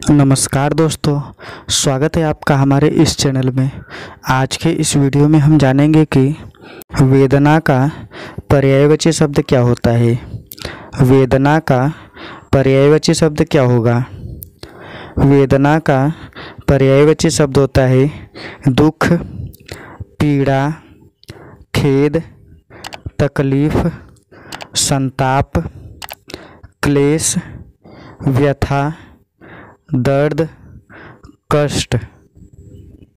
नमस्कार दोस्तों, स्वागत है आपका हमारे इस चैनल में। आज के इस वीडियो में हम जानेंगे कि वेदना का पर्यायवाची शब्द क्या होता है। वेदना का पर्यायवाची शब्द क्या होगा। वेदना का पर्यायवाची शब्द होता है दुख, पीड़ा, खेद, तकलीफ, संताप, क्लेश, व्यथा, दर्द, कष्ट।